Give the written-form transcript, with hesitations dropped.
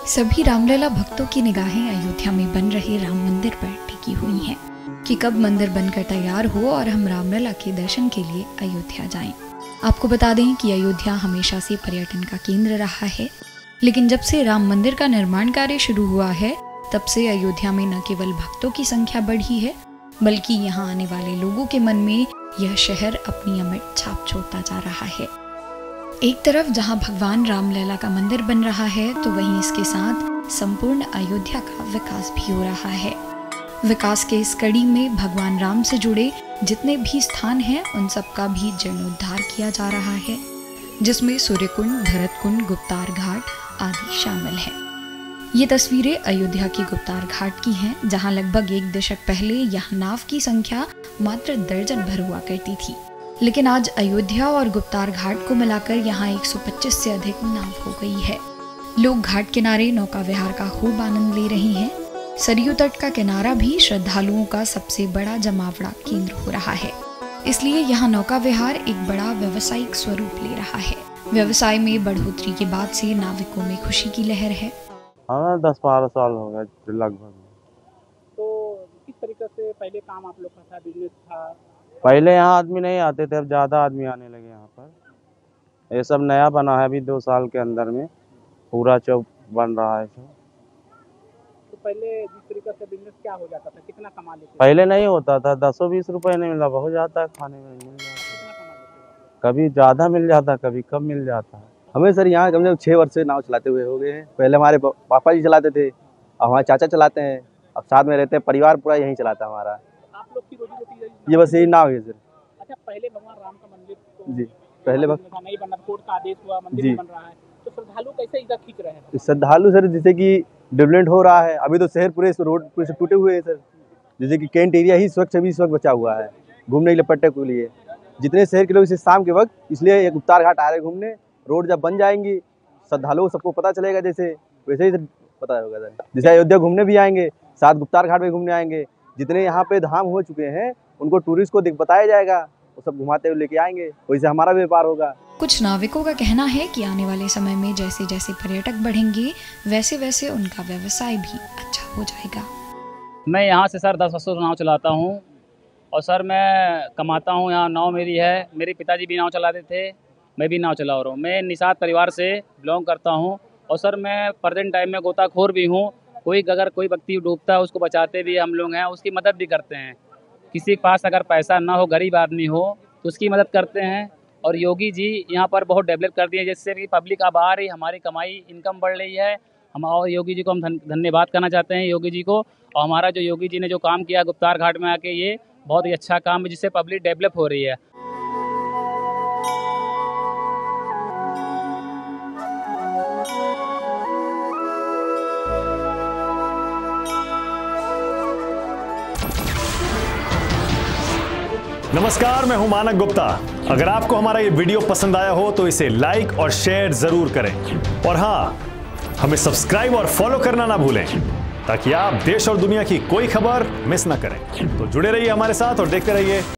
सभी रामलला भक्तों की निगाहें अयोध्या में बन रहे राम मंदिर पर टिकी हुई हैं कि कब मंदिर बनकर तैयार हो और हम रामलला के दर्शन के लिए अयोध्या जाएं। आपको बता दें कि अयोध्या हमेशा से पर्यटन का केंद्र रहा है, लेकिन जब से राम मंदिर का निर्माण कार्य शुरू हुआ है तब से अयोध्या में न केवल भक्तों की संख्या बढ़ी है, बल्कि यहाँ आने वाले लोगों के मन में यह शहर अपनी अमिट छाप छोड़ता जा रहा है। एक तरफ जहां भगवान रामलला का मंदिर बन रहा है, तो वहीं इसके साथ संपूर्ण अयोध्या का विकास भी हो रहा है। विकास के इस कड़ी में भगवान राम से जुड़े जितने भी स्थान हैं उन सब का भी जीर्णोद्धार किया जा रहा है, जिसमें सूर्यकुंड, भरतकुंड, गुप्तार घाट आदि शामिल हैं। ये तस्वीरें अयोध्या के गुप्तार घाट की हैं, जहां लगभग एक दशक पहले यहाँ नाव की संख्या मात्र दर्जन भर हुआ करती थी, लेकिन आज अयोध्या और गुप्तार घाट को मिलाकर यहाँ 125 से अधिक नाव हो गई है। लोग घाट किनारे नौका विहार का खूब आनंद ले रहे हैं। सरयू तट का किनारा भी श्रद्धालुओं का सबसे बड़ा जमावड़ा केंद्र हो रहा है, इसलिए यहाँ नौका विहार एक बड़ा व्यावसायिक स्वरूप ले रहा है। व्यवसाय में बढ़ोतरी के बाद से नाविकों में खुशी की लहर है। हाँ, 10-12 साल हो गए लगभग। तो किस तरीके से पहले काम आप लोग का था, बिजनेस था? पहले यहाँ आदमी नहीं आते थे, अब ज़्यादा आदमी आने लगे यहाँ पर। ये सब नया बना है, अभी 2 साल के अंदर में पूरा चौक बन रहा है सब। तो पहले जिस तरीके से बिजनेस क्या हो जाता था, कितना कमा लेते थे? पहले नहीं होता था, 10-20 रुपए नहीं मिला, बहुत जाता है खाने में, मिल जाता है। कितना कमा लेते थे? कभी ज़्यादा मिल जाता है, कभी कम मिल जाता है। हमें सर यहाँ कम से कम 6 वर्ष से नाव चलाते हुए हो गए हैं। पहले हमारे पापा जी चलाते थे, अब हमारे चाचा चलाते हैं, अब साथ में रहते हैं, परिवार पूरा यहीं चलाता है हमारा। आप लोग की रोजी रोटी ये बस यही नाव है सर। अच्छा, पहले भगवान राम का मंदिर तो जी, पहले नहीं बना, कोर्ट का आदेश हुआ, मंदिर बन रहा है, तो श्रद्धालु कैसे इधर खींच रहे हैं? श्रद्धालु सर जैसे कि डेवलपमेंट हो रहा है, अभी तो शहर पूरे रोड पूरे टूटे हुए हैं सर। जैसे कि कैंट एरिया ही स्वच्छ अभी इस वक्त बचा हुआ है घूमने के लिए, पर्यटक के लिए। जितने शहर के लोग इसे शाम के वक्त इसलिए गुप्तार घाट आ रहे घूमने। रोड जब बन जाएंगी श्रद्धालुओं सबको पता चलेगा, जैसे वैसे ही पता होगा सर। जैसे अयोध्या घूमने भी आएंगे, साथ गुप्तार घाट में घूमने आएंगे। जितने यहाँ पे धाम हो चुके हैं उनको टूरिस्ट को बताया जाएगा, वो सब घुमाते हुए लेके आएंगे, वैसे हमारा व्यापार होगा। कुछ नाविकों का कहना है कि आने वाले समय में जैसे जैसे पर्यटक बढ़ेंगे वैसे वैसे उनका व्यवसाय भी अच्छा हो जाएगा। मैं यहाँ से सर 10 वर्षों से नाव चलाता हूँ और सर मैं कमाता हूँ। यहाँ नाव मेरी है, मेरे पिताजी भी नाव चलाते थे, मैं भी नाव चला रहा हूँ। मैं निषाद परिवार से बिलोंग करता हूँ और सर मैं प्रेजेंट टाइम में गोताखोर भी हूँ। अगर कोई व्यक्ति डूबता है उसको बचाते भी हम लोग हैं, उसकी मदद भी करते हैं। किसी के पास अगर पैसा ना हो, गरीब आदमी हो, तो उसकी मदद करते हैं। और योगी जी यहाँ पर बहुत डेवलप कर दिए, जिससे कि पब्लिक अब आ रही, हमारी कमाई इनकम बढ़ रही है। हम और योगी जी को हम धन्यवाद करना चाहते हैं, योगी जी को। और हमारा जो योगी जी ने जो काम किया गुप्तार घाट में आके, ये बहुत ही अच्छा काम है, जिससे पब्लिक डेवलप हो रही है। नमस्कार, मैं हूं मानक गुप्ता। अगर आपको हमारा ये वीडियो पसंद आया हो तो इसे लाइक और शेयर जरूर करें, और हां, हमें सब्सक्राइब और फॉलो करना ना भूलें, ताकि आप देश और दुनिया की कोई खबर मिस ना करें। तो जुड़े रहिए हमारे साथ और देखते रहिए